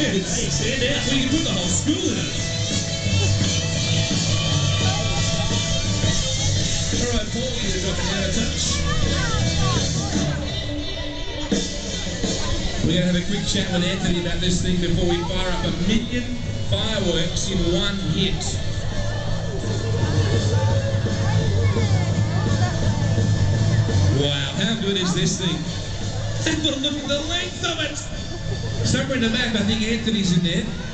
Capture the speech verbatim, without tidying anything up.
Hey, stand out so you can put the whole school in it. All right, Paul, you're dropping out of touch. We're going to have a quick chat with Anthony about this thing before we fire up a million fireworks in one hit. Wow, how good is this thing? Have a look at the length of it! Somewhere in the back, I think Anthony's in there.